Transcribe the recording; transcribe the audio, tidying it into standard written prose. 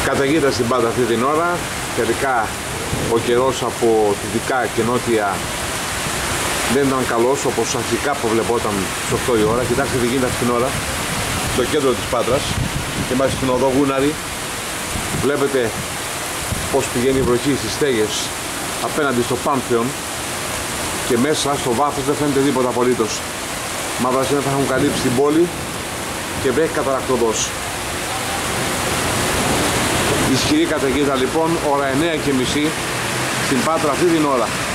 Καταιγίδα στην Πάτρα αυτή την ώρα. Τελικά ο καιρός από δυτικά και νότια δεν ήταν καλός όπως αρχικά προβλεπόταν στις 8 η ώρα. Κοιτάξτε τι γίνεται αυτήν την ώρα στο κέντρο της Πάτρας. Είμαστε στην οδό Γούναρη. Βλέπετε πως πηγαίνει η βροχή στις στέγες απέναντι στο Πάνθεον και μέσα στο βάθος δεν φαίνεται τίποτα απολύτως. Μαύρα σύννεφα έχουν καλύψει την πόλη και βρέχει καταρακτωδώς. Ισχυρή καταιγίδα λοιπόν, ώρα 9:30 στην Πάτρα αυτή την ώρα.